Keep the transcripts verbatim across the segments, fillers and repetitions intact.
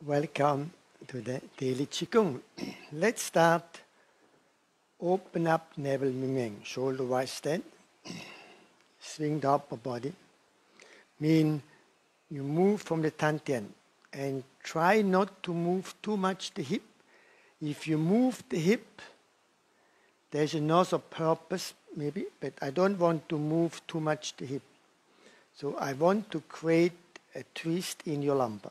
Welcome to the Daily Qigong. Let's start. Open up navel ming, shoulder wide stand. Swing the upper body. Mean you move from the Tantian and try not to move too much the hip. If you move the hip, there's another purpose maybe, but I don't want to move too much the hip. So I want to create a twist in your lumbar.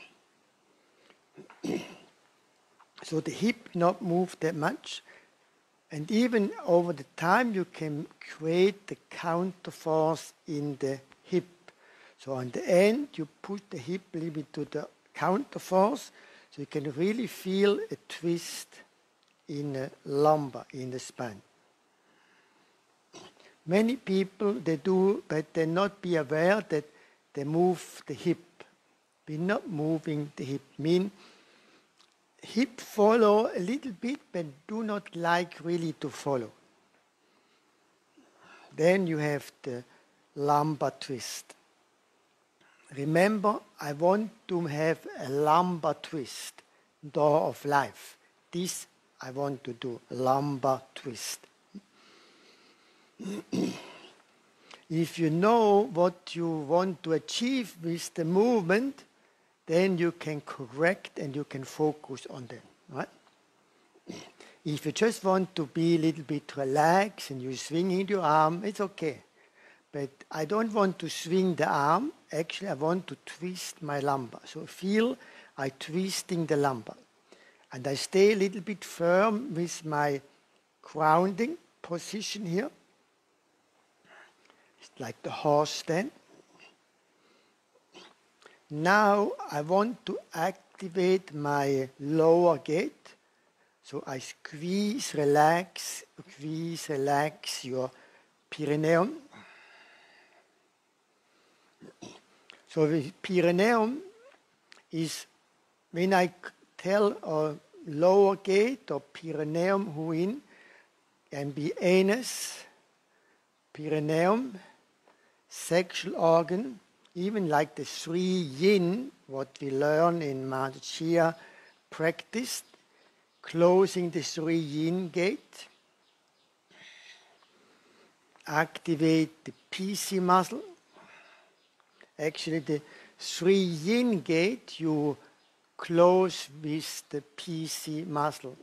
So the hip not move that much, and even over the time you can create the counter force in the hip. So on the end you push the hip a little bit to the counter force, so you can really feel a twist in the lumbar, in the spine. Many people they do, but they not be aware that they move the hip. We're not moving the hip. Mean hip follow a little bit, but do not like really to follow. Then you have the lumbar twist. Remember, I want to have a lumbar twist, door of life. This I want to do, lumbar twist. If you know what you want to achieve with the movement, then you can correct and you can focus on them, right? If you just want to be a little bit relaxed and you swing in your arm, it's okay. But I don't want to swing the arm. Actually, I want to twist my lumbar. So feel I twisting the lumbar. And I stay a little bit firm with my grounding position here. It's like the horse stand. Now I want to activate my lower gate. So I squeeze, relax, squeeze, relax your perineum. So the perineum is, when I tell a lower gate or perineum huin, can be anus, perineum, sexual organ, even like the three yin, what we learn in Master Chia practice, closing the three yin gate, activate the P C muscle. Actually, the three yin gate you close with the P C muscle.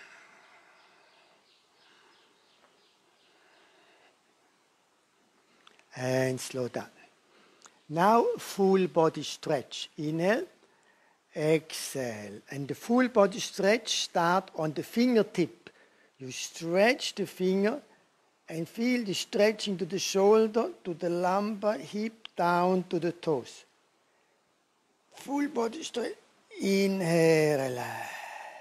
And slow down. Now full body stretch. Inhale, exhale. And the full body stretch start on the fingertip. You stretch the finger and feel the stretching to the shoulder, to the lumbar, hip, down to the toes. Full body stretch. Inhale, relax.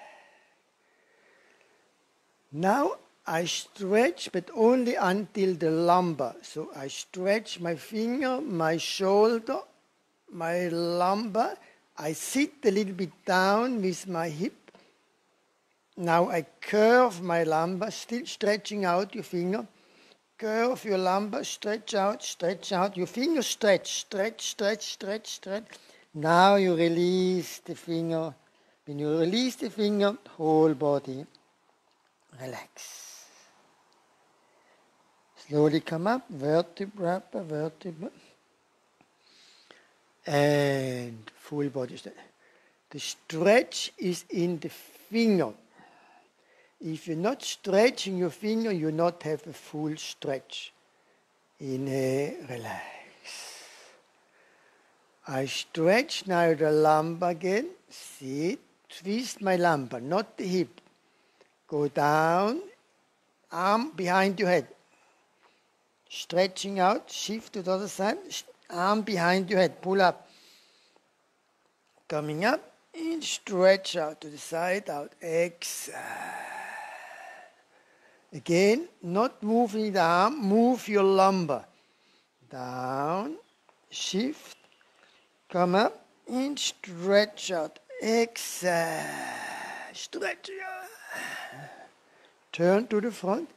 Now I stretch, but only until the lumbar. So I stretch my finger, my shoulder, my lumbar. I sit a little bit down with my hip. Now I curve my lumbar, still stretching out your finger. Curve your lumbar, stretch out, stretch out. Your finger stretch, stretch, stretch, stretch, stretch. Now you release the finger. When you release the finger, whole body relax. Slowly come up, vertebra per vertebra. And full body stretch. The stretch is in the finger. If you're not stretching your finger, you not have a full stretch. Inhale, relax. I stretch now the lumbar again. Sit, twist my lumbar, not the hip. Go down, arm behind your head. Stretching out, shift to the other side, arm behind your head, pull up. Coming up, and stretch out to the side, out, exhale. Again, not moving the arm, move your lumbar. Down, shift, come up, and stretch out, exhale. Stretch out. Turn to the front,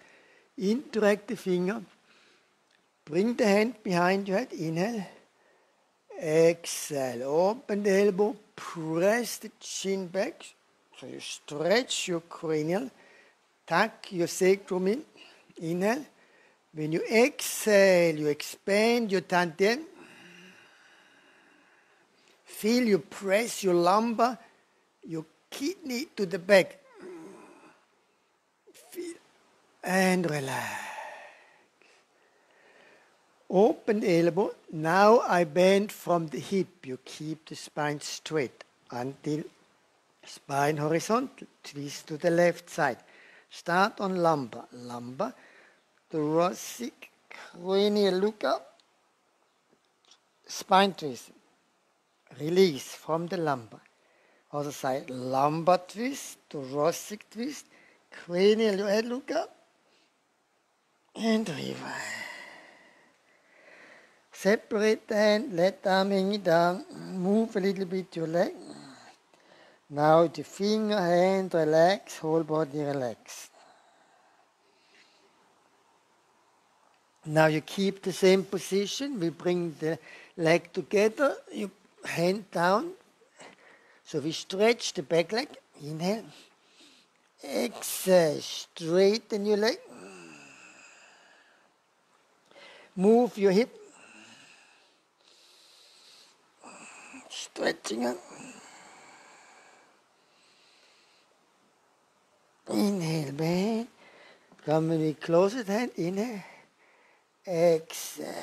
interact the finger. Bring the hand behind your head, inhale, Exhale. Open the elbow. Press the chin back. So you stretch your cranial. Tuck your sacrum in. Inhale. When you exhale, you expand your tantien. Feel you press your lumbar, your kidney to the back. Feel and relax. Open the elbow. Now I bend from the hip. You keep the spine straight until spine horizontal. Twist to the left side. Start on lumbar. Lumbar. Thoracic, cranial look up. Spine twist. Release from the lumbar. Other side. Lumbar twist. Thoracic twist. Cranial your head look up. And reverse. Separate the hand, let the arm hang down, move a little bit your leg. Now the finger, hand relax, whole body relax. Now you keep the same position, we bring the leg together, you hand down, so we stretch the back leg, inhale, exhale, straighten your leg, move your hip, stretching up. Inhale, bend. Come when we close it, hand. Inhale. Exhale.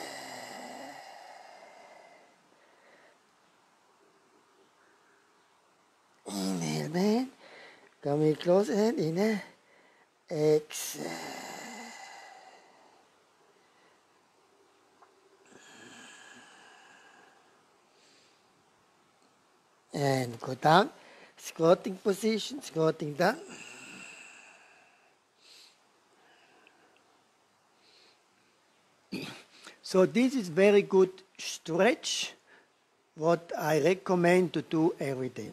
Inhale, bend. Come when we close it, hand. Inhale. Exhale. And go down, squatting position, squatting down. So this is very good stretch, what I recommend to do every day.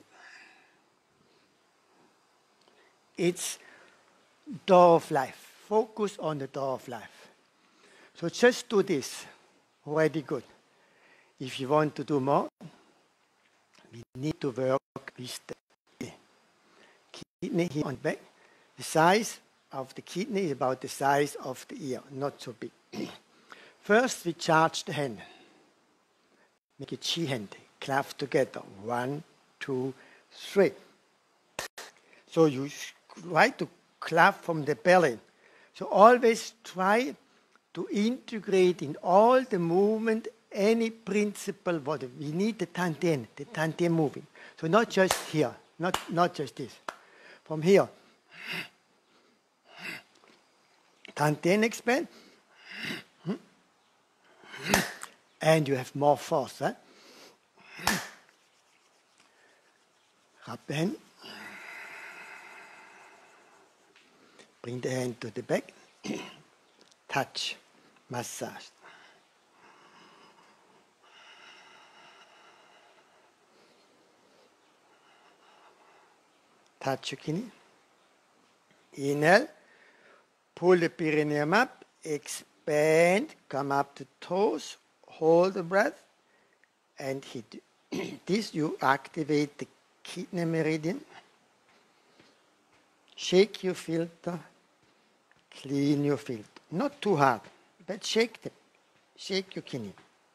It's door of life. Focus on the door of life. So just do this, already good. If you want to do more, we need to work with the kidney here on the back. The size of the kidney is about the size of the ear, not so big. First, we charge the hand. Make a G hand. Clap together. One, two, three. So you try to clap from the belly. So always try to integrate in all the movement any principle, what we need the tantien, the tantien moving. So not just here, not, not just this. From here, tantien expand, and you have more force. Huh? Rub the hand. Bring the hand to the back. Touch, massage. Touch your kidney. Inhale. Pull the perineum up. Expand. Come up to toes. Hold the breath. And hit. This you activate the kidney meridian. Shake your filter. Clean your filter. Not too hard, but shake them. Shake your kidney.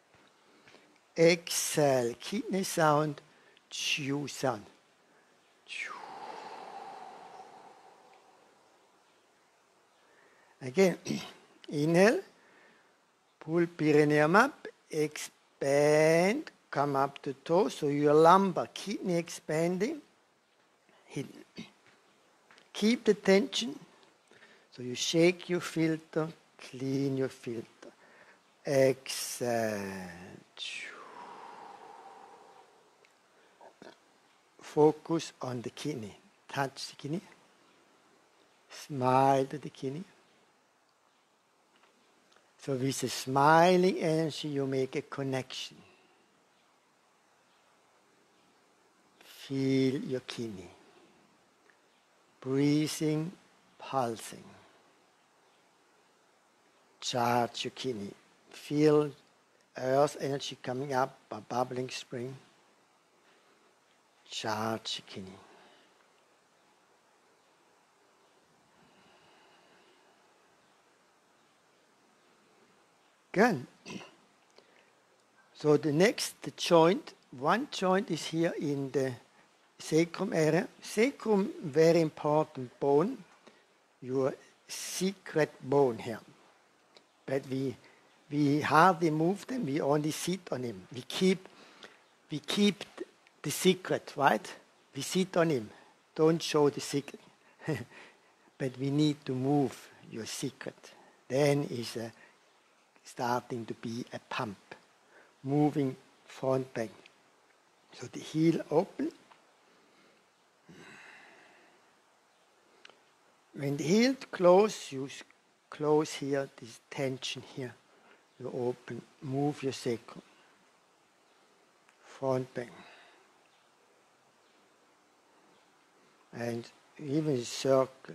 Exhale. Kidney sound. Chew sound. Chew. Again, inhale, pull perineum up, expand, come up to toe, so your lumbar, kidney expanding, hit. Keep the tension, so you shake your filter, clean your filter, exhale. Focus on the kidney, touch the kidney, smile to the kidney. So with a smiling energy, you make a connection. Feel your kidney. Breathing, pulsing. Charge your kidney. Feel earth energy coming up, a bubbling spring. Charge kidney. Good. So the next the joint, one joint is here in the sacrum area. Sacrum, very important bone, your secret bone here. But we we hardly move them, we only sit on him. We keep we keep the secret, right? We sit on him. Don't show the secret. But we need to move your secret. Then is uh, starting to be a pump, moving front back. So the heel open. When the heel close, you close here, this tension here. You open, move your sacrum. Front back. And even circle.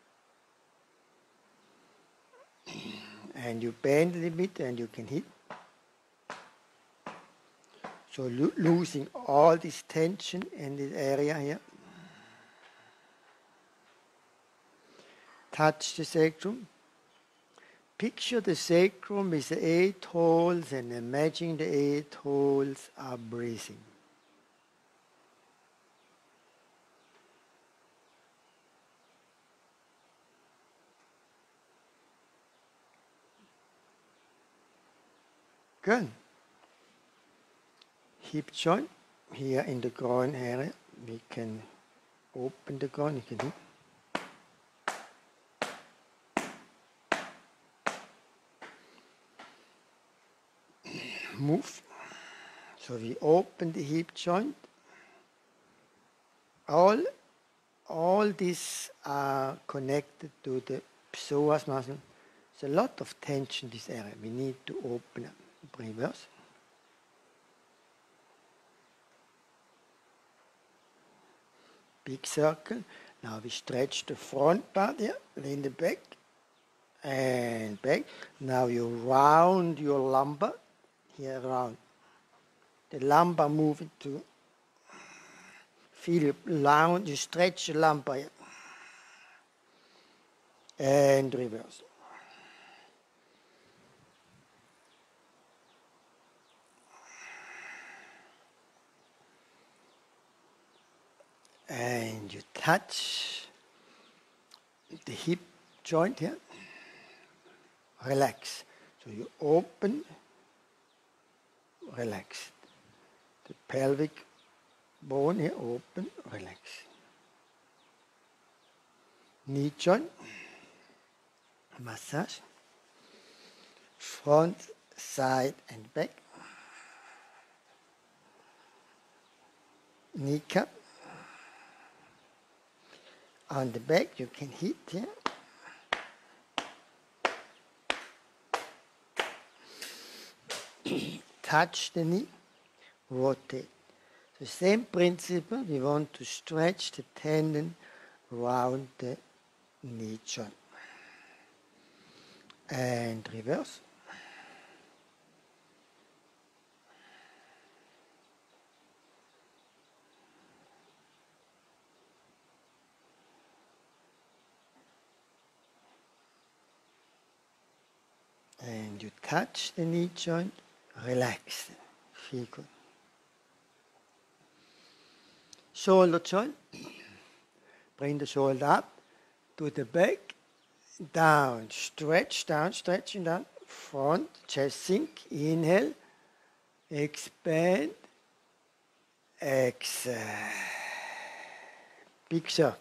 And you bend a little bit and you can hit. So lo losing all this tension in this area here. Touch the sacrum. Picture the sacrum with the eight holes and imagine the eight holes are breathing. Good. Hip joint here in the groin area. We can open the groin. You can do. Move. So we open the hip joint. All, all these are connected to the psoas muscle. There's a lot of tension in this area. We need to open it. Reverse. Big circle. Now we stretch the front part here, lean the back and back. Now you round your lumbar here around. The lumbar moving to feel you round, you stretch the lumbar here. And reverse. And you touch the hip joint here. Relax. So you open, relax. The pelvic bone here, open, relax. Knee joint, massage. Front, side and back. Kneecap. On the back you can hit here. Touch the knee, rotate. The same principle, we want to stretch the tendon around the knee joint. And reverse. And you touch the knee joint, relax, feel good. Shoulder joint, bring the shoulder up to the back, down, stretch down, stretching down, front, chest sink, inhale, expand, exhale, big circle.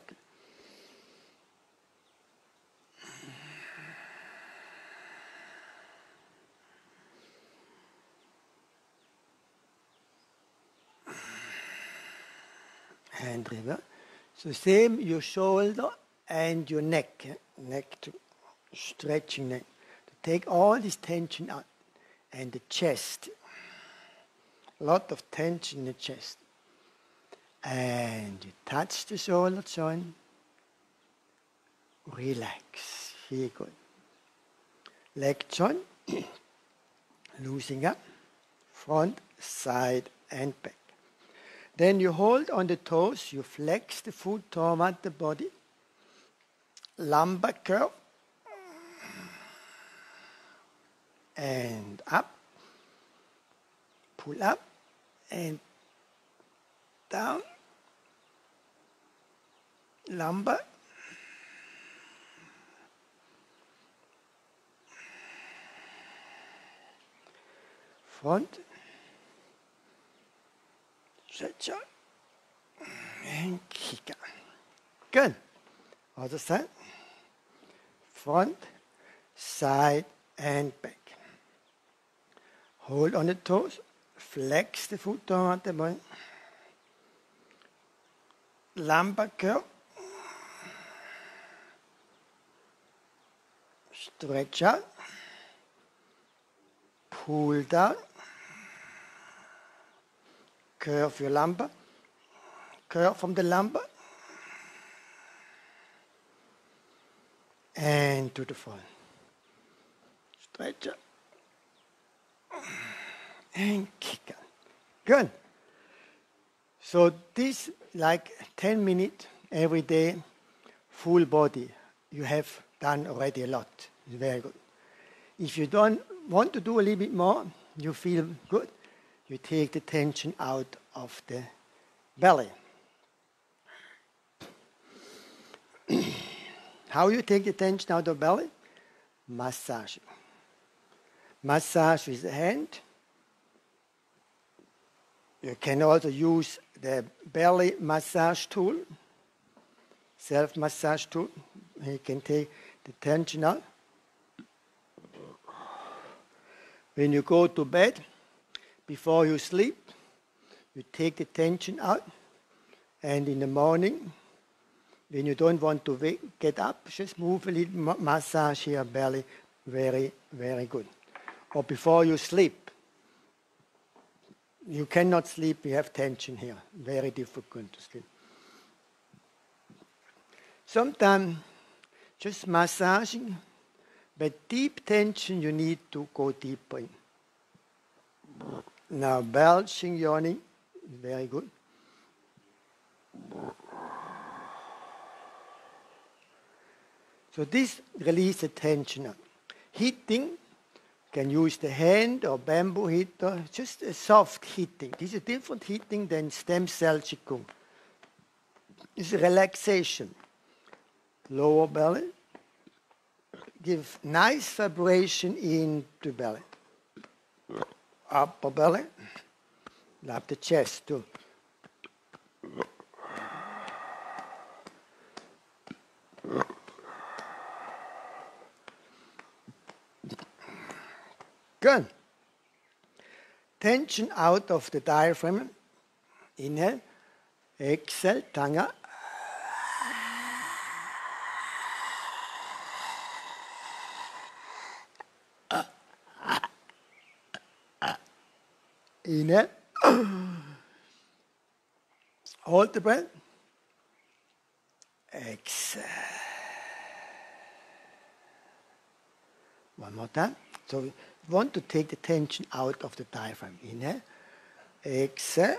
And reverse. So same your shoulder and your neck, neck to stretching neck. To take all this tension out. And the chest. A lot of tension in the chest. And you touch the shoulder joint. Relax. Feel good. Leg joint. Loosening up. front, side, and back. Then you hold on the toes, you flex the foot toward the body, lumbar curl, and up, pull up, and down, lumbar, front, stretcher, and kicker. Good. Other side, front, side, and back. Hold on the toes, flex the foot toward the body, lumbar curl, stretch out, pull down, curve your lumbar, curve from the lumbar, and to the front. Stretch out, and kick out. Good. So this, like ten minutes every day, full body, you have done already a lot. It's very good. If you don't want to do a little bit more, you feel good, you take the tension out of the belly. How you take the tension out of the belly? Massage. Massage with the hand. You can also use the belly massage tool, self-massage tool. You can take the tension out. When you go to bed, before you sleep, you take the tension out. And in the morning, when you don't want to wake, get up, just move a little, massage your belly. Very, very good. Or before you sleep. You cannot sleep, you have tension here. Very difficult to sleep. Sometimes just massaging, but deep tension you need to go deeper in. Now belching, yawning, very good. So this releases the tension. Heating, can use the hand or bamboo heater, just a soft heating. This is a different heating than stem cell Qigong. This is relaxation. Lower belly, give nice vibration in the belly. Upper belly, love the chest too. Good. Tension out of the diaphragm. Inhale. Exhale. Tongue out. Inhale. Hold the breath. Exhale. One more time. So we want to take the tension out of the diaphragm. Inhale. Exhale.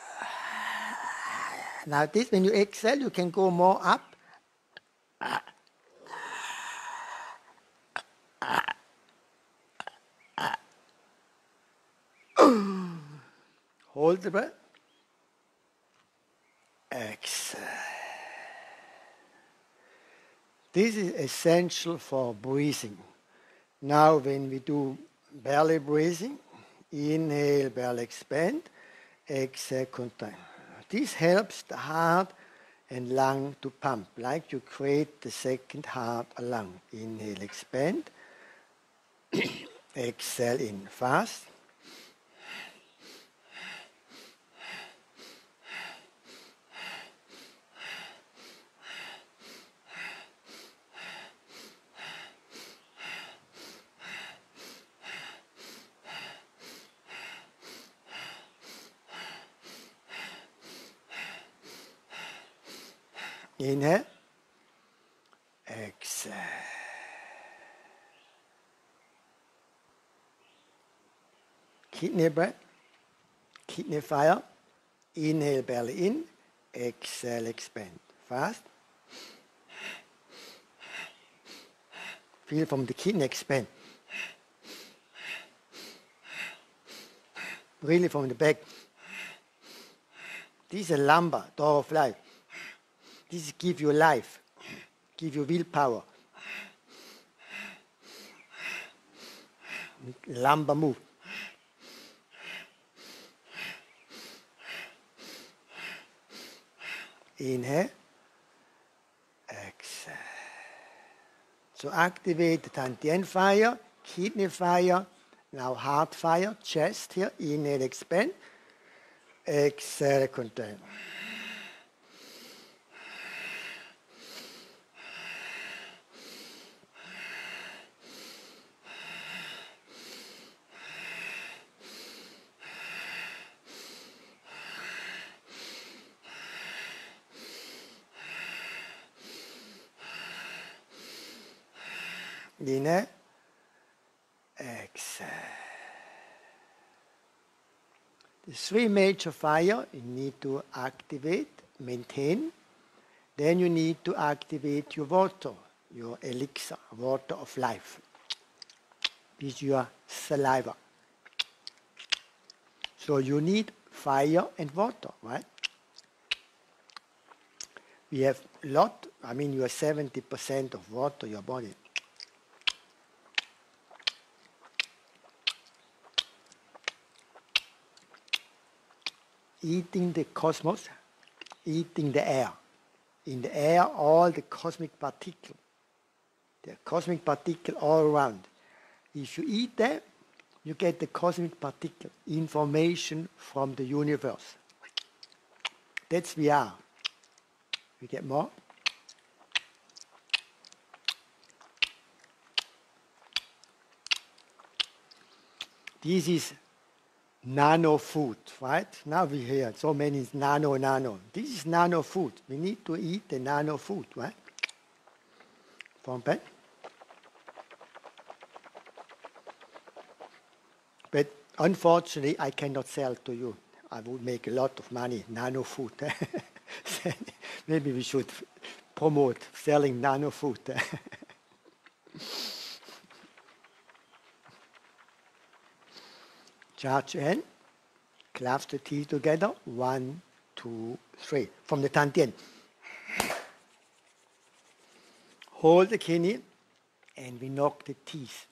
Now this, when you exhale, you can go more up. Hold the breath. Exhale. This is essential for breathing. Now when we do belly breathing, inhale, belly expand, exhale, contract. This helps the heart and lung to pump, like you create the second heart or lung. Inhale, expand, exhale in fast. Inhale, exhale. Kidney breath. kidney fire. Inhale, belly in. Exhale, expand. Fast. Feel from the kidney expand. Really from the back. This is a lumbar, door of life. This gives you life, gives you willpower. Lumbar move. Inhale. Exhale. So activate the Tantien fire, kidney fire, now heart fire, chest here. Inhale, expand. Exhale, contain. Inhale, exhale. The three major fire you need to activate, maintain. Then you need to activate your water, your elixir, water of life, with your saliva. So you need fire and water, right? We have a lot, I mean you have seventy percent of water in your body. Eating the cosmos, eating the air. In the air, all the cosmic particles, the cosmic particle all around. If you eat them, you get the cosmic particle, information from the universe. That's we are. We get more. This is nano food, right? Now we hear so many nano, nano. This is nano food. We need to eat the nano food, right? From back. But unfortunately, I cannot sell to you. I would make a lot of money, nano food. Maybe we should promote selling nano food. Charge your hand, clasp the teeth together, one, two, three. From the Tantien. Hold the kidney, and we knock the teeth.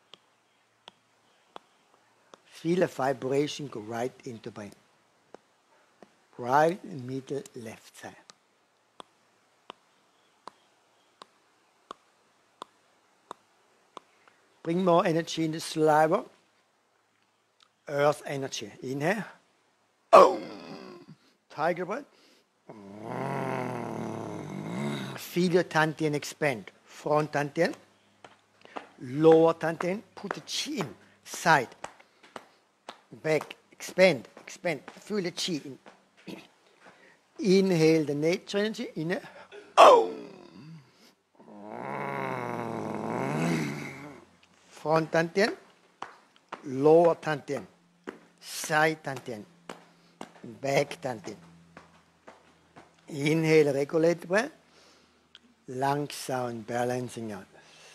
Feel a vibration go right into the brain. Right, middle, left side. Bring more energy in the saliva. Earth energy. Inhale. Oh. Tiger breath. Feel your Tantien expand. Front Tantien. Lower Tantien. Put the chin. Side. Back. Expand. Expand. Feel the chi in. Inhale the nature energy. Inhale. Oh. Front Tantien. Lower Tantien. Side Tantien. Back Tantien. Inhale, regulate the breath. Langsam balancing out.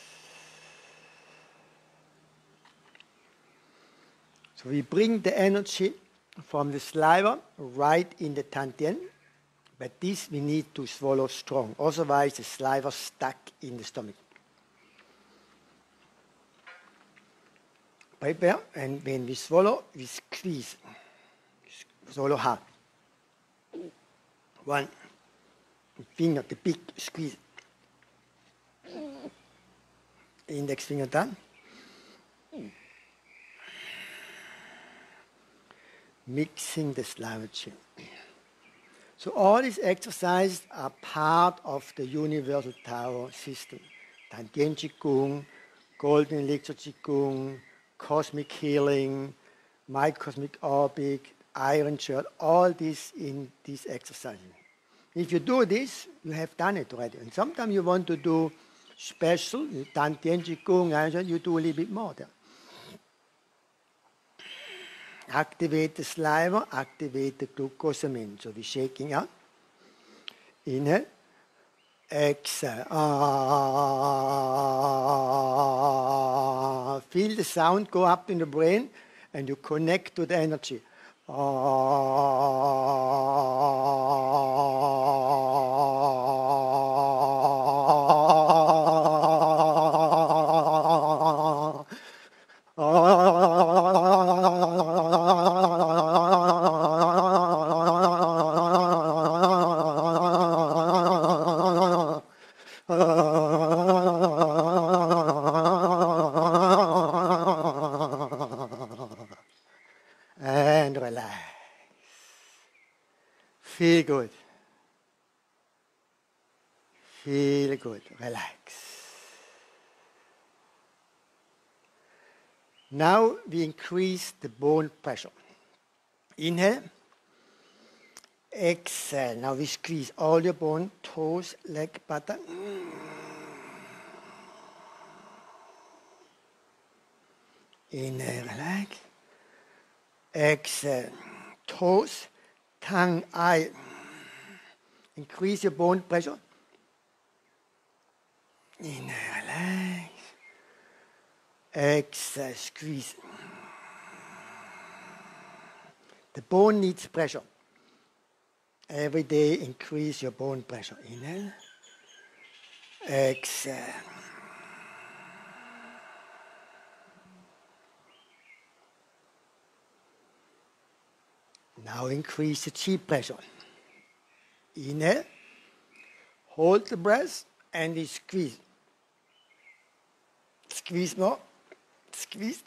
So we bring the energy from the saliva right in the Tantien, but this we need to swallow strong, otherwise the saliva stuck in the stomach. Prepare, and when we swallow, we squeeze. Swallow hard. One finger, the big squeeze. Index finger done. Mixing the saliva. So all these exercises are part of the Universal Tao system. Tantien Qigong, Golden Elixir Qigong, Cosmic Healing, My Cosmic Orbit, Iron Shirt, all this in this exercise. If you do this, you have done it already. And sometimes you want to do special, Tantien Qigong, Iron Shirt, you do a little bit more there. Activate the saliva, activate the glucosamine. So we're shaking out. Inhale. Exhale. Ah. Feel the sound go up in the brain and you connect to the energy. And relax. Feel good. Feel good. Relax. Now we increase the bone pressure. Inhale. Exhale. Now we squeeze all your bone, toes, leg, buttock. Inhale, relax. Exhale. Toes, tongue, eye. Increase your bone pressure. Inhale, relax. Exhale, squeeze. The bone needs pressure. Every day increase your bone pressure. Inhale. Exhale. Now increase the chi pressure. Inhale. Hold the breath and you squeeze. Squeeze more. Squeeze.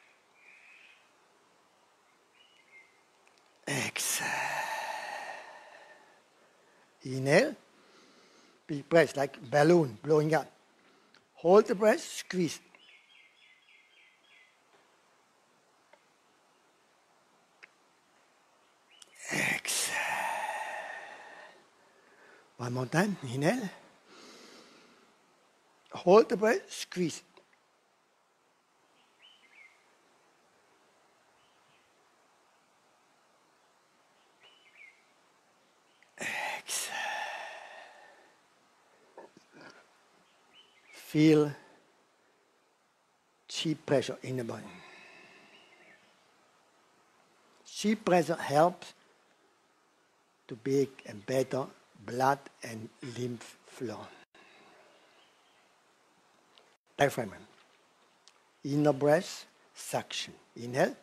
Exhale. Inhale. Big breath like balloon blowing up. Hold the breath, squeeze. Exhale. One more time. Inhale. Hold the breath, squeeze. Exhale. Feel chi pressure in the body. Chi pressure helps to make a better blood and lymph flow. Diaphragm. Inner breath, suction. Inhale.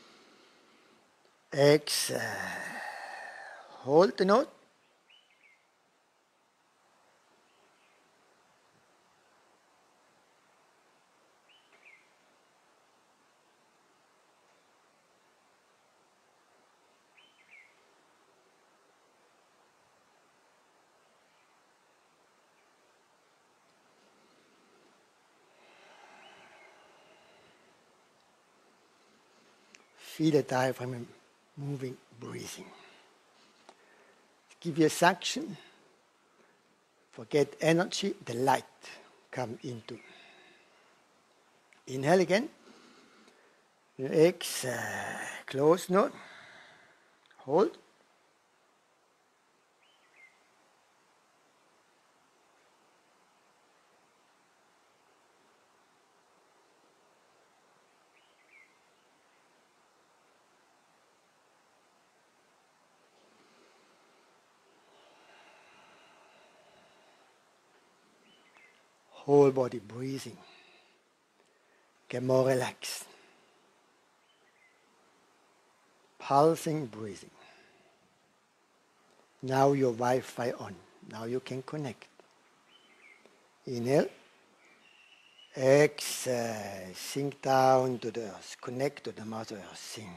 Exhale. Hold the note. Feel the diaphragm moving, breathing. Give you a suction. Forget energy, the light come into. Inhale again. Exhale. Close note. Hold. Whole body breathing. Get more relaxed. Pulsing breathing. Now your Wi-Fi on. Now you can connect. Inhale. Exhale. Sink down to the earth. Connect to the Mother Earth. Sink.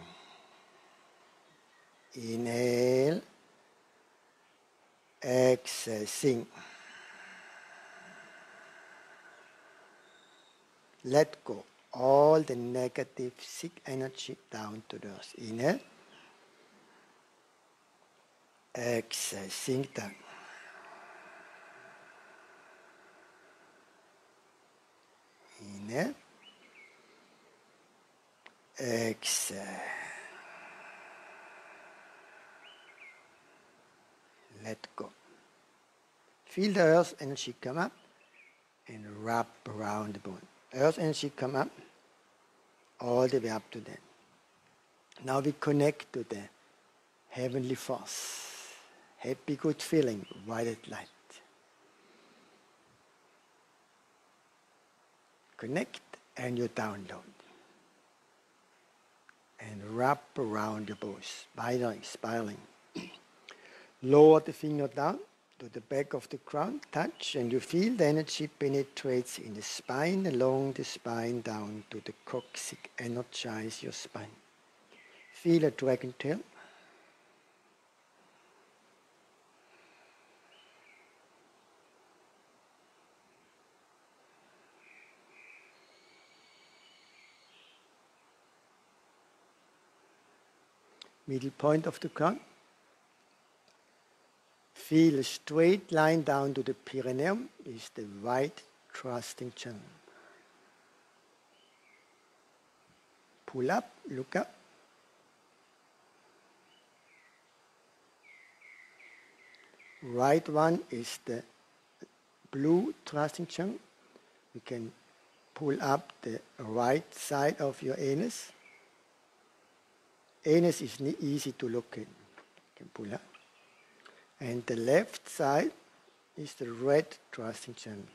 Inhale. Exhale. Sink. Let go all the negative, sick energy down to the earth. Inhale. Exhale. Sink down. Inhale. Exhale. let go. Feel the earth energy come up and wrap around the bone. Earth energy come up all the way up to that. Now we connect to the heavenly force. Happy, good feeling, violet light. Connect and you download. And wrap around your bones, spiraling, spiraling. Lower the finger down to the back of the crown, touch, and you feel the energy penetrates in the spine, along the spine, down to the coccyx. Energize your spine. Feel a dragon tail. Middle point of the crown. Feel a straight line down to the perineum, is the white trusting channel. Pull up, look up. Right one is the blue trusting channel. You can pull up the right side of your anus. Anus is easy to look in. You can pull up. And the left side is the red trusting channel.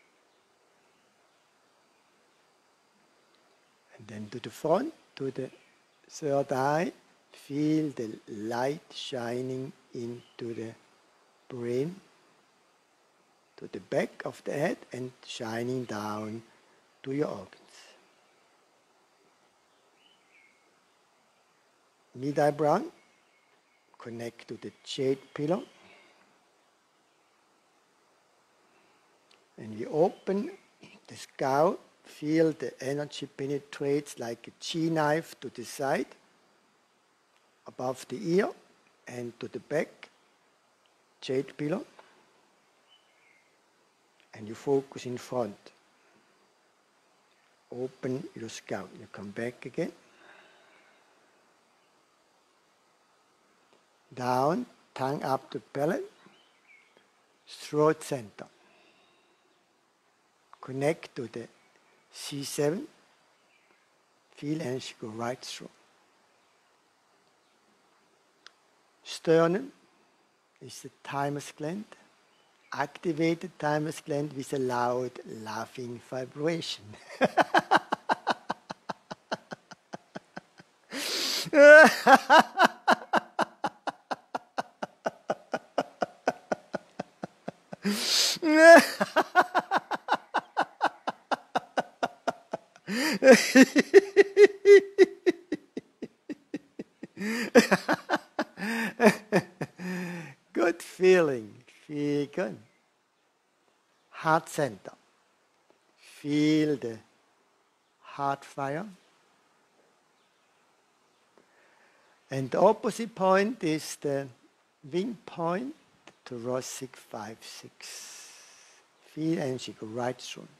And then to the front, to the third eye, feel the light shining into the brain, to the back of the head and shining down to your organs. Mid-eyebrow, connect to the jade pillar. And we open the skull, feel the energy penetrates like a G-knife to the side, above the ear and to the back, jade pillar. And you focus in front. Open your skull. You come back again. Down, tongue up to palate, throat center. Connect to the C seven, feel energy go right through. Sternum is the thymus gland, activated thymus gland with a loud laughing vibration. Good feeling, feel good. Heart center, feel the heart fire. And the opposite point is the wing point, the thoracic five six. Feel energy go right through.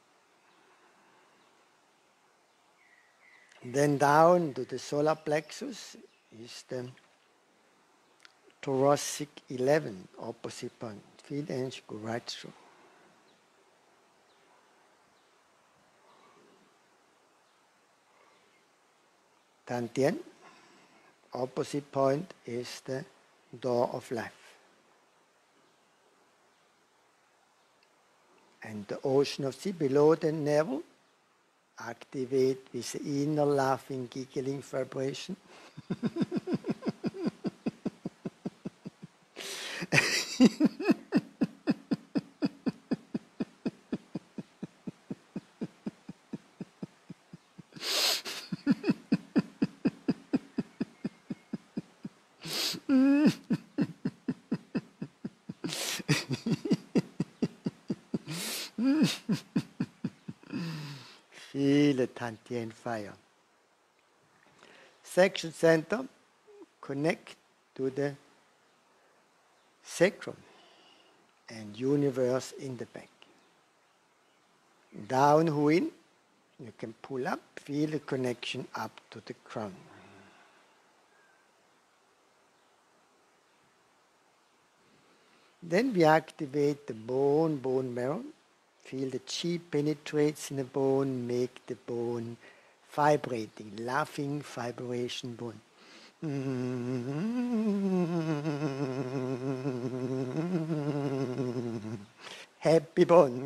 Then down to the solar plexus is the thoracic eleven, opposite point. Feel energy go right through. Dantian, opposite point is the door of life. And the ocean of sea below the navel, activate with the inner laughing, giggling vibration. Feel the Dantian fire. Section center, connect to the sacrum and universe in the back. Down Huin, you can pull up, feel the connection up to the crown. Then we activate the bone, bone marrow. Feel the chi penetrates in the bone, make the bone vibrating, laughing vibration bone. Happy bone.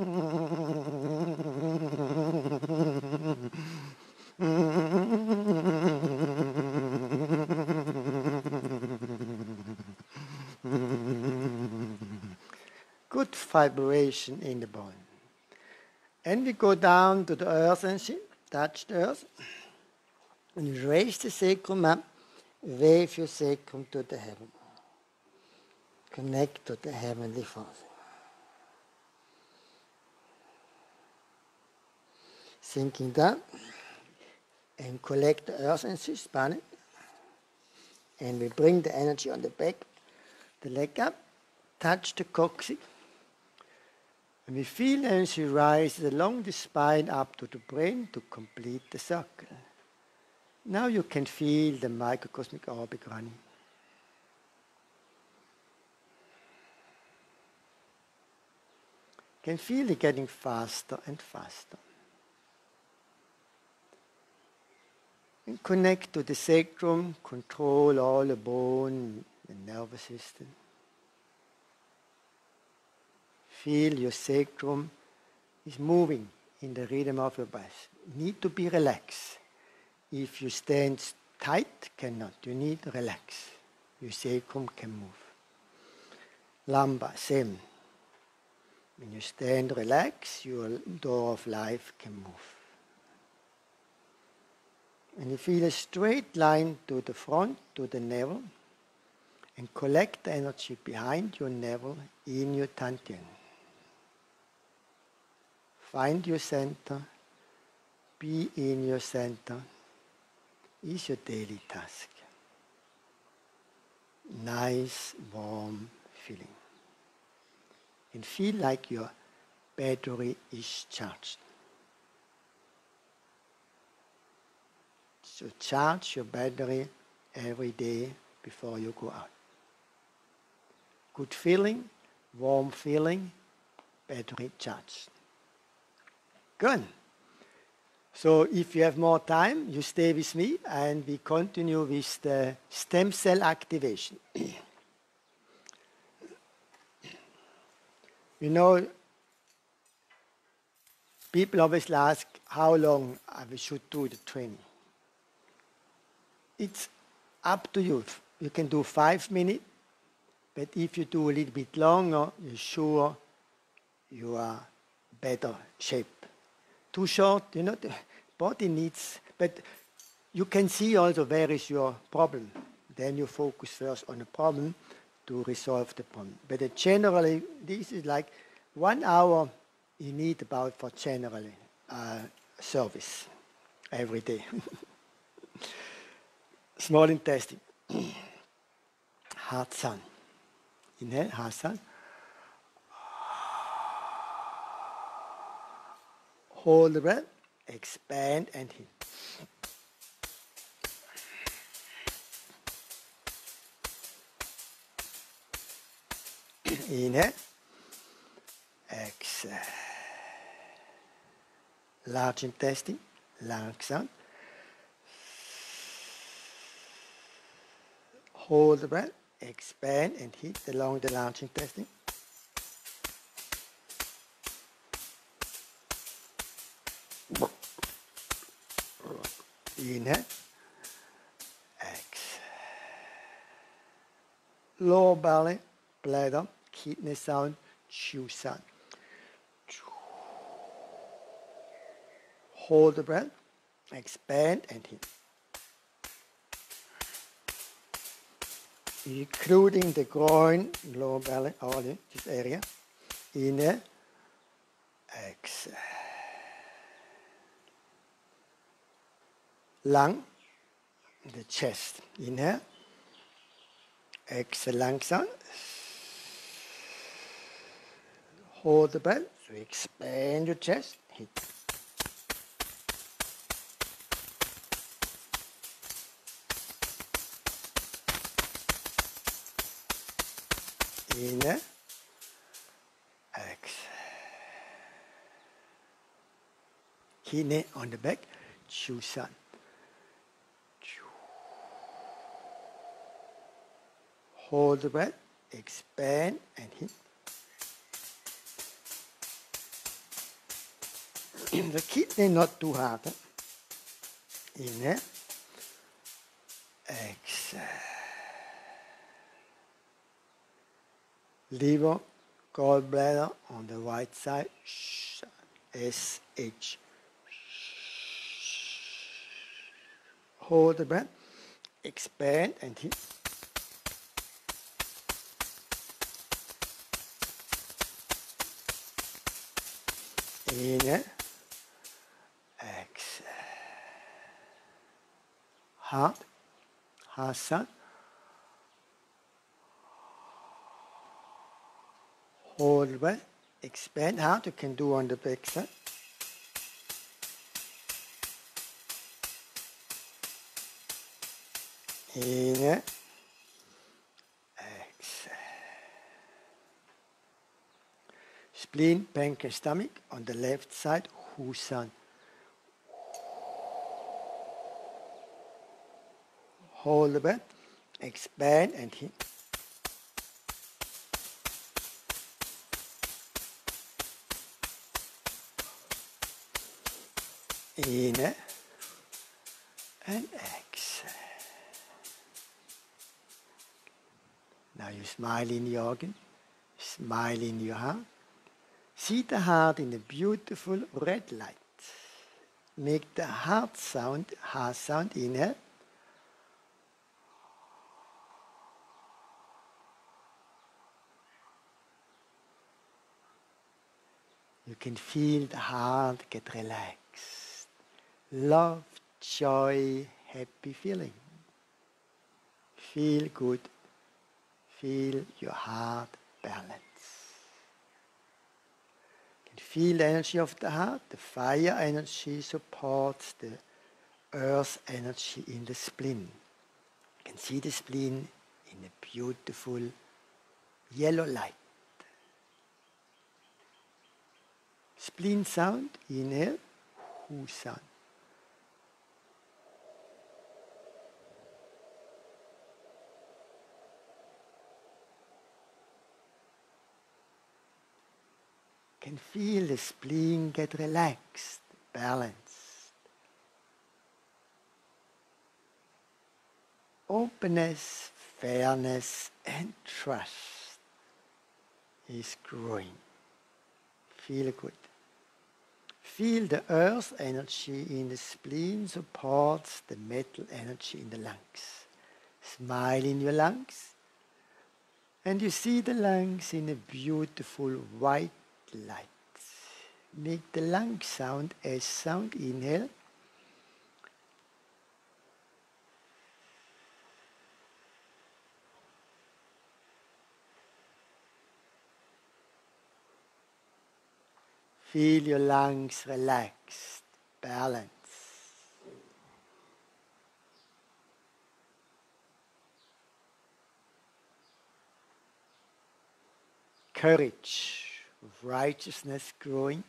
Good vibration in the bone. And we go down to the earth and see, touch the earth. And you raise the sacrum up, wave your sacrum to the heaven. Connect to the Heavenly Father. Sinking down and collect the earth and span it. And we bring the energy on the back, the leg up, touch the coccyx. And we feel as you rise along the spine up to the brain to complete the circle. Now you can feel the microcosmic orbit running. You can feel it getting faster and faster. And connect to the sacrum, control all the bone, the nervous system. Feel your sacrum is moving in the rhythm of your breath. You need to be relaxed. If you stand tight, cannot. You need to relax. Your sacrum can move. Lumbar, same. When you stand relaxed, your door of life can move. And you feel a straight line to the front, to the navel, and collect the energy behind your navel in your dantian. Find your center, be in your center, is your daily task. Nice, warm feeling. And feel like your battery is charged. So charge your battery every day before you go out. Good feeling, warm feeling, battery charged. Good. So if you have more time, you stay with me and we continue with the stem cell activation. You know, people always ask how long we should do the training. It's up to you. You can do five minutes, but if you do a little bit longer, you're sure you are better shape. Too short, you know, the body needs, but you can see also where is your problem. Then you focus first on the problem to resolve the problem. But generally, this is like one hour you need about for generally uh, service every day. Small intestine. Heart sound. Inhale, heart sound. Hold the breath, expand and hit. Inhale, exhale. Large intestine, lung sound. Hold the breath, expand and hit along the large intestine. Inhale, exhale. Lower belly, bladder, kidney sound, chew sound. Hold the breath, expand and hit. Including the groin, lower belly, all in this area. Inhale, exhale. Lung, the chest. Inhale, exhale, lung sound. Hold the breath, so expand your chest, hit. Inhale. Exhale. Kidney on the back. Chu-san. Hold the breath. Expand and hit. The kidney not too hard. Huh? Inhale. Exhale. Liver, gallbladder on the right side. S H. Hold the breath. Expand and hit. Inhale. Exhale. Heart. Heart. Hold the breath. Expand. Heart you can do on the back side. Inhale. Exhale. Spleen, pancreas, stomach on the left side. Hu-san. Hold the breath. Expand and hit. Inhale and exhale. Now you smile in your organ, smile in your heart. See the heart in a beautiful red light. Make the heart sound, heart sound, inhale. You can feel the heart get relaxed. Love, joy, happy feeling. Feel good. Feel your heart balance. You can feel the energy of the heart. The fire energy supports the earth energy in the spleen. You can see the spleen in a beautiful yellow light. Spleen sound, inhale, Hu sound. Can feel the spleen get relaxed, balanced. Openness, fairness, and trust is growing. Feel good. Feel the earth energy in the spleen supports the metal energy in the lungs. Smile in your lungs. And you see the lungs in a beautiful white light. Make the lung sound as sound. Inhale. Feel your lungs relaxed, balanced. Courage, righteousness growing.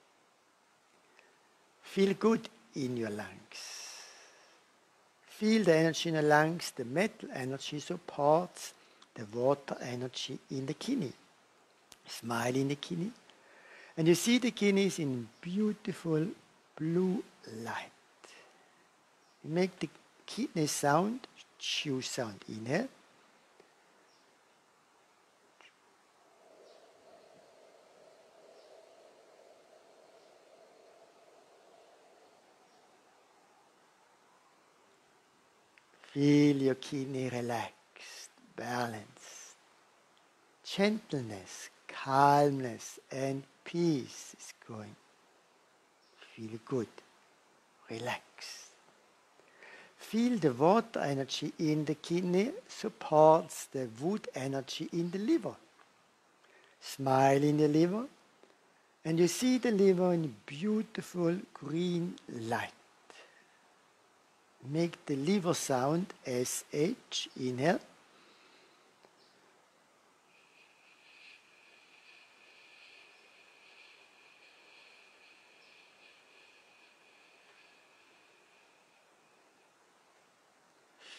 Feel good in your lungs. Feel the energy in the lungs. The metal energy supports the water energy in the kidney. Smile in the kidney. And you see the kidneys in beautiful blue light. Make the kidney sound, chew sound. Inhale. Feel your kidney relaxed, balanced. Gentleness, calmness, and peace is growing. Feel good, relaxed. Feel the water energy in the kidney supports the wood energy in the liver. Smile in the liver, and you see the liver in beautiful green light. Make the liver sound S H. Inhale.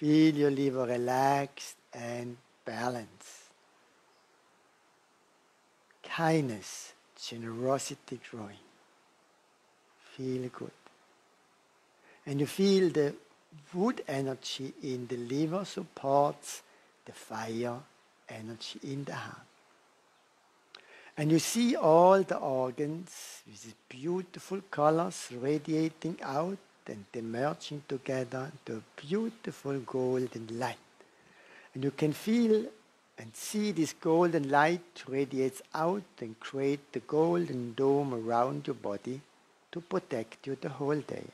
Feel your liver relaxed and balanced. Kindness, generosity growing. Feel good. And you feel the wood energy in the liver supports the fire energy in the heart. And you see all the organs with these beautiful colors radiating out and they merging together into a beautiful golden light. And you can feel and see this golden light radiates out and create the golden dome around your body to protect you the whole day.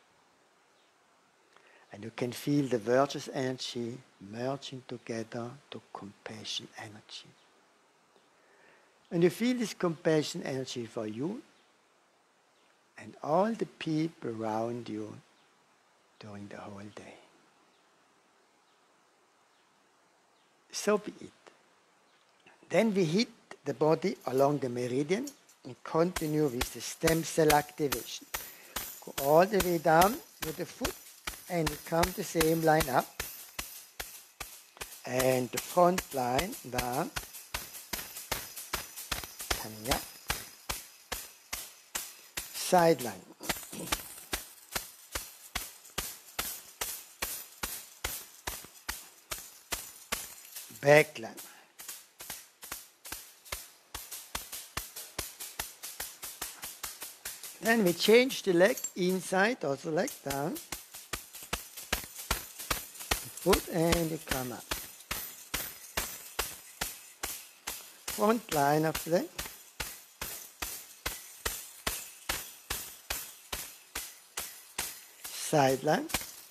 And you can feel the virtuous energy merging together to compassion energy. And you feel this compassion energy for you and all the people around you during the whole day. So be it. Then we hit the body along the meridian and continue with the stem cell activation. Go all the way down with the foot and we come the same line up. And the front line down. Coming up. Side line. Back line. Then we change the leg inside, also leg down. Foot and you come up. Front line of the leg. Side line.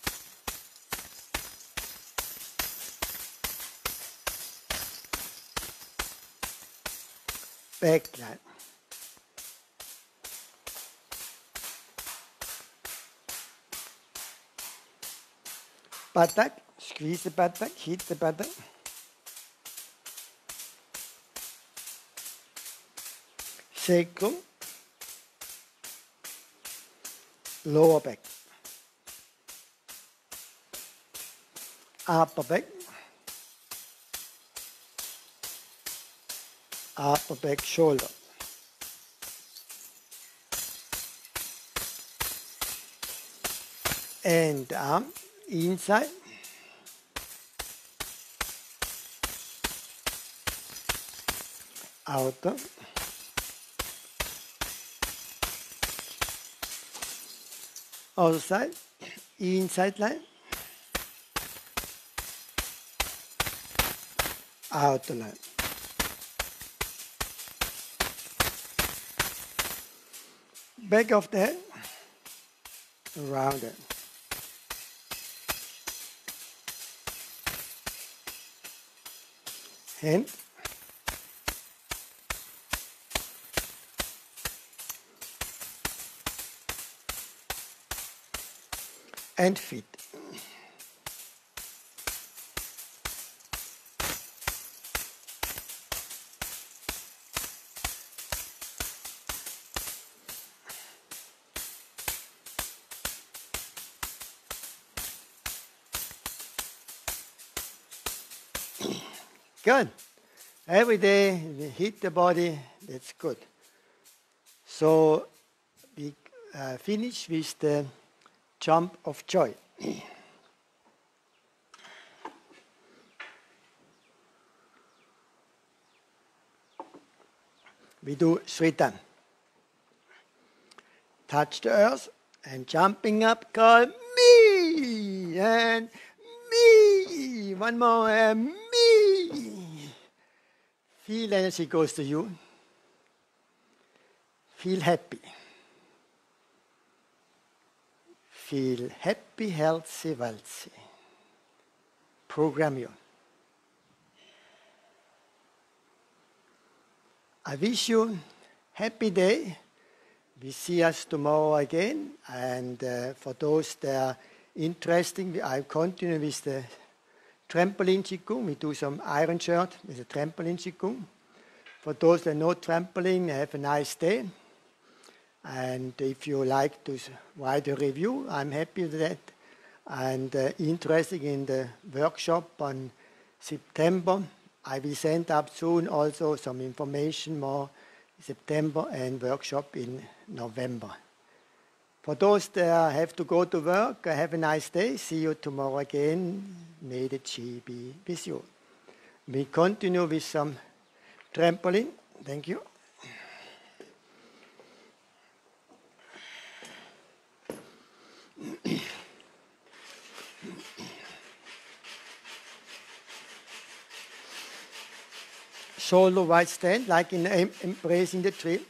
Back line. Buttock, squeeze the buttock, hit the buttock. Sacrum, lower back. Upper back. Upper back shoulder. And arm inside. Outer. Other side. Inside line. Outer line. Back of the head, around it. Hand. And feet. Good. Every day we hit the body, that's good. So we uh, finish with the jump of joy. We do three times. Touch the earth and jumping up, call me and me. One more and me. Feel energy goes to you. Feel happy. Feel happy, healthy, wealthy. Program you. I wish you happy day. We see us tomorrow again. And uh, for those that are interested, I continue with the trampoline Qigong. We do some iron shirt with a trampoline Qigong. For those that know trampoline, have a nice day. And if you like to write a review, I'm happy with that. and uh, interested in the workshop on September. I will send up soon also some information more September and workshop in November. For those that have to go to work, have a nice day. See you tomorrow again. May the Chi be with you. We continue with some trampoline. Thank you. Shoulder wide stand, like in em embracing the tree.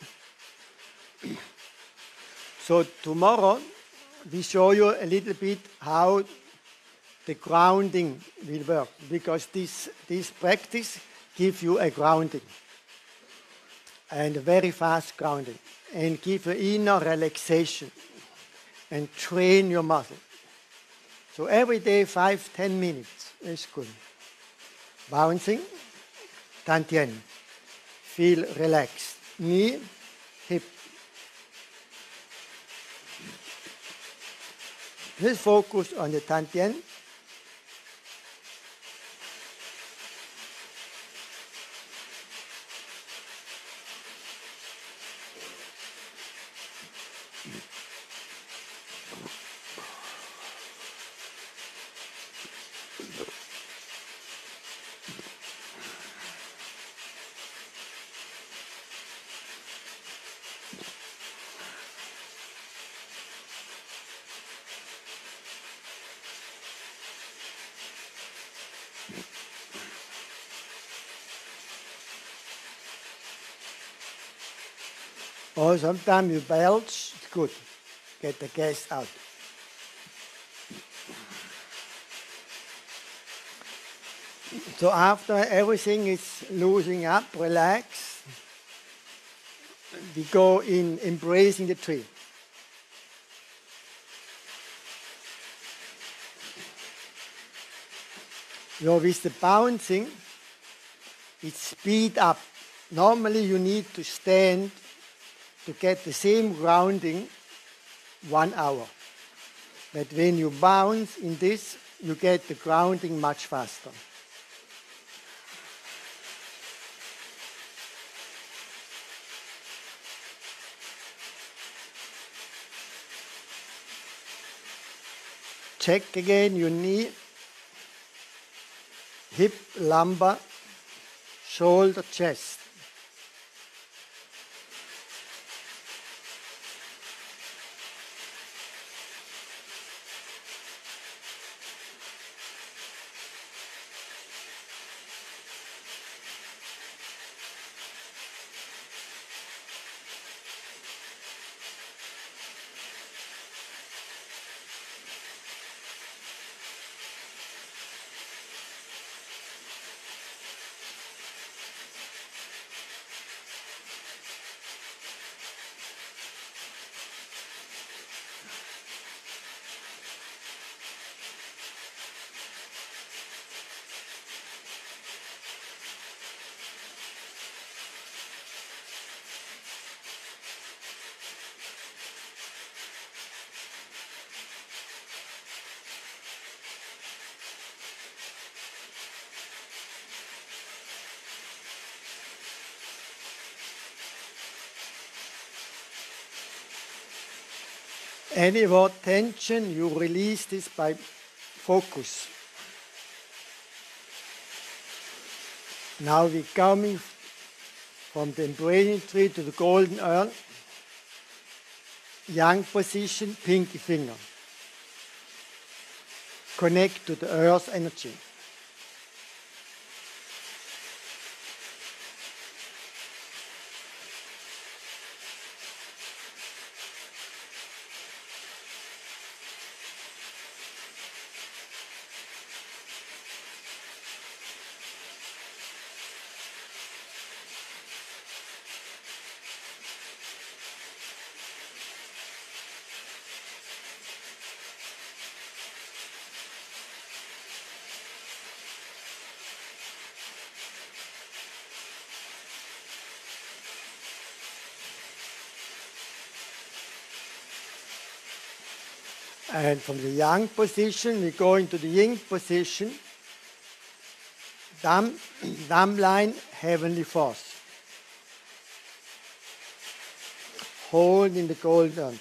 So tomorrow we show you a little bit how the grounding will work, because this, this practice gives you a grounding, and a very fast grounding, and give you inner relaxation and train your muscle. So every day, five, ten minutes is good. Bouncing. Tantien. Feel relaxed. Knee, hip. Just focus on the Tantien. Or sometimes you belch, it's good. Get the gas out. So after everything is loosening up, relax, we go in embracing the tree. So with the bouncing, it speed up. Normally you need to stand to get the same grounding one hour. But when you bounce in this, you get the grounding much faster. Check again your knee, hip, lumbar, shoulder, chest. Any more tension, you release this by focus. Now we're coming from the embracing tree to the golden urn. Yang position, pinky finger. Connect to the earth energy. And from the yang position, we go into the yin position. Thumb, thumb line, heavenly force. Hold in the golden.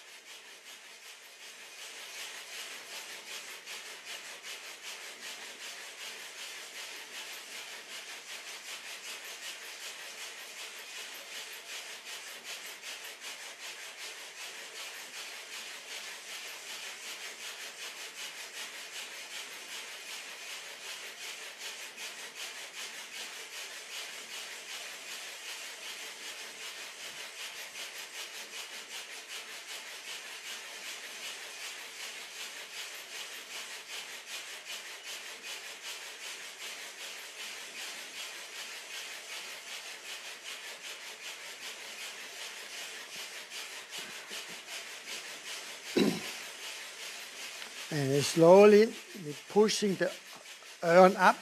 And slowly we're pushing the urn up,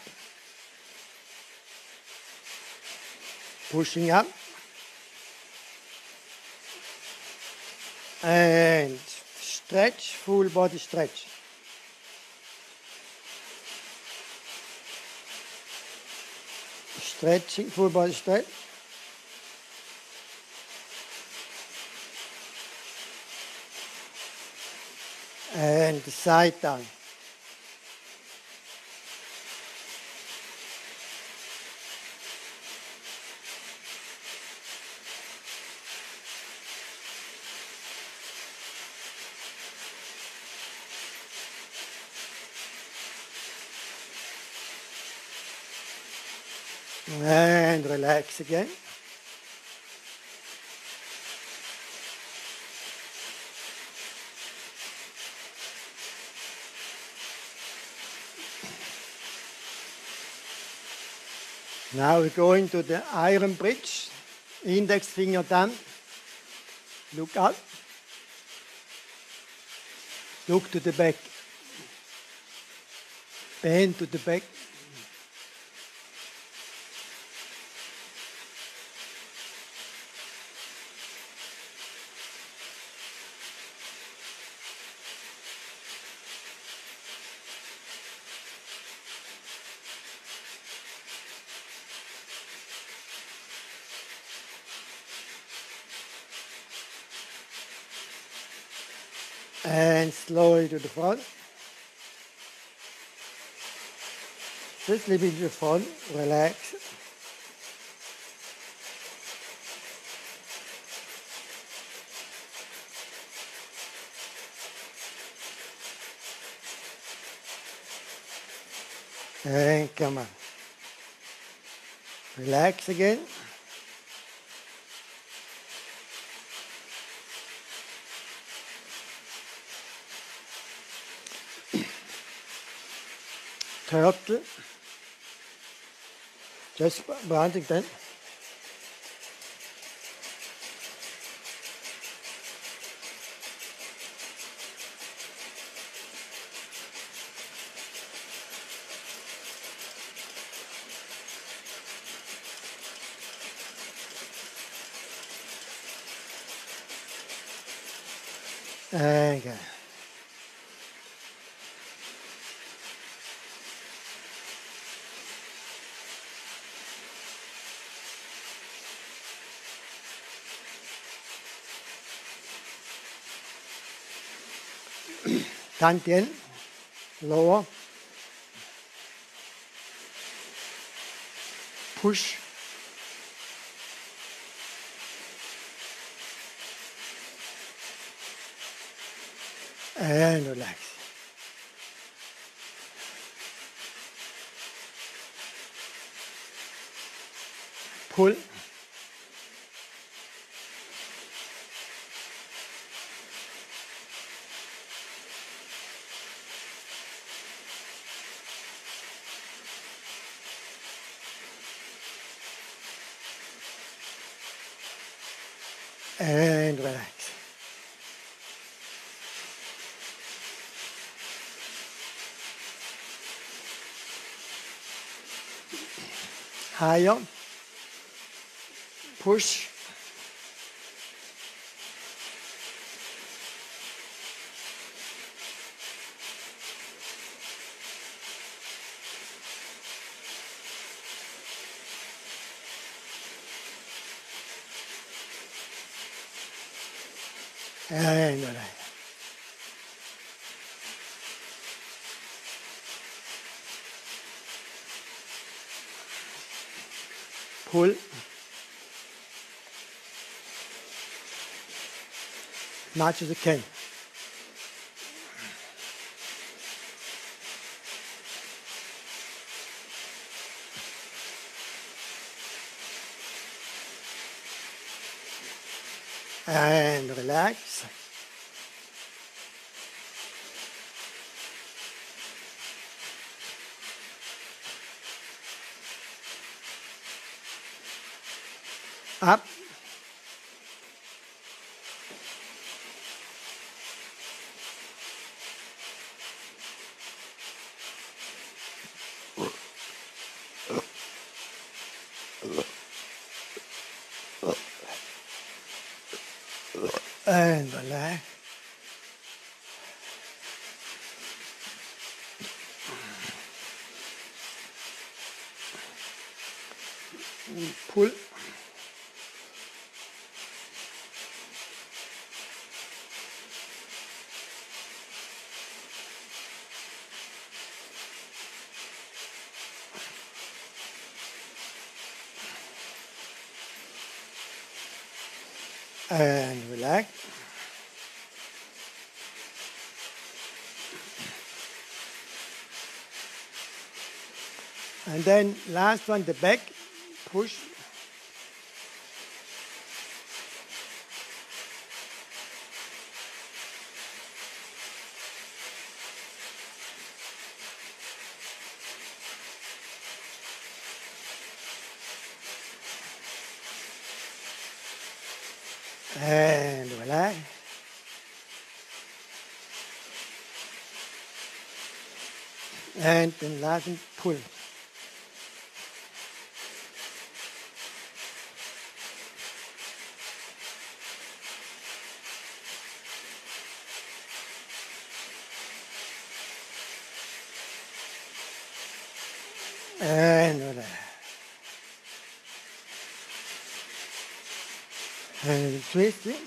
pushing up, and stretch, full body stretch. Stretching, full body stretch. And the side down. And relax again. Now we're going to the iron bridge. Index finger down. Look up. Look to the back. Bend to the back. And slowly to the front. Just a little bit to the front, relax. And come on. Relax again. Turtle. Just bouncing then. Okay. Dantian, lower, push, and relax. Pull. And relax. Higher. Push. And relax. Pull. As much as you can. And relax. Up. And relax. Pull. And relax. And then last one, the back, push. And relax. And then last one, pull. And relax. And twist it.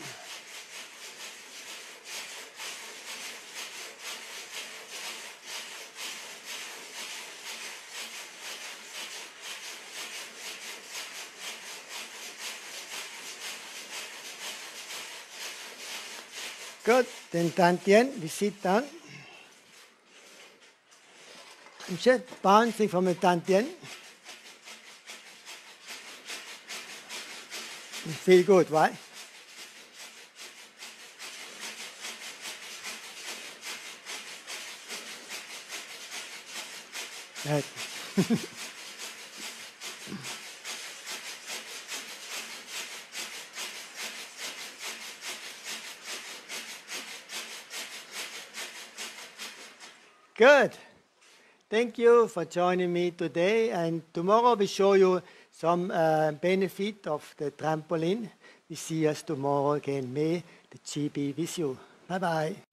Good. Then Tantien, we sit down. I'm just bouncing from a Tantien. You feel good, right? Right. Good. Thank you for joining me today, and tomorrow we show you some uh, benefit of the trampoline. We see us tomorrow again. May the G be with you. Bye-bye.